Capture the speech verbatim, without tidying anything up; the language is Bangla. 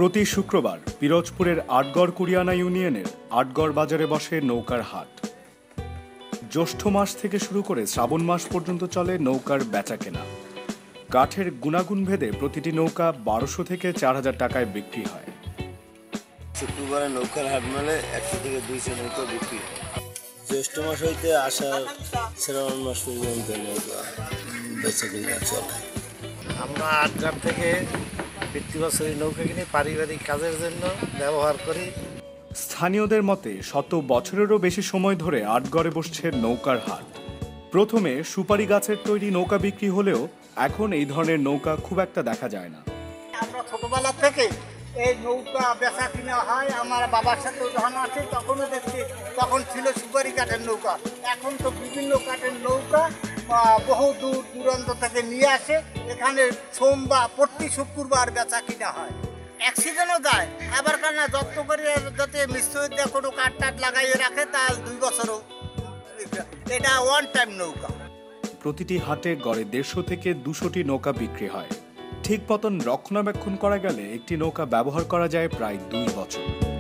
প্রতি শুক্রবার পিরোজপুরের আটগড় কুরিয়ানা ইউনিয়নের আটগড় বাজারে বসে নৌকার হাট। জ্যৈষ্ঠ মাস থেকে শুরু করে শ্রাবণ মাস পর্যন্ত চলে নৌকার বেচাকেনা। কাঠের গুণাগুণ ভেদে প্রতিটি নৌকা বারোশো থেকে চার হাজার টাকায় বিক্রি হয়। শুক্রবারে নৌকার হাট মেলে একশো থেকে দুইশো নৌকা বিক্রি হয়। জ্যৈষ্ঠ মাস হইতে আষাঢ় শ্রাবণ মাস পর্যন্ত নৌকা বেচাকেনা চলে। আমরা আটগ্রাম থেকে প্রতি বছরই নৌকা কিনে পারিবারিক কাজের জন্য ব্যবহার করি। স্থানীয়দের মতে শত বছরেরও বেশি সময় ধরে আটগড়ে বসছে নৌকার হাট। প্রথমে সুপারি গাছের তৈরি নৌকা বিক্রি হলেও এখন এই ধরনের নৌকা খুব একটা দেখা যায় না। আমরা ছোটবেলা থেকে এই নৌকা বেচা কিনা হয়। আমার বাবার সাথে যখন আছে তখনও দেখছি, তখন ছিল সুপারি কাঠের নৌকা। এখন তো বিভিন্ন কাঠের নৌকা বহু দূর দূরান্ত থেকে নিয়ে আসে। এখানে সোমবার প্রতি শুক্রবার বেচা কিনা হয়। অ্যাক্সিডেন্টও যায়, আবার কেন যত্ন করে যাতে মিস্ত্রিদের কোনো কাঠ টাট লাগাইয়ে রাখে, তা দুই বছরও এটা ওয়ান টাইম নৌকা। প্রতিটি হাটে গড়ে দেড়শো থেকে দুশোটি নৌকা বিক্রি হয়। ঠিক মতন রক্ষণাবেক্ষণ করা গেলে একটি নৌকা ব্যবহার করা যায় প্রায় দুই বছর।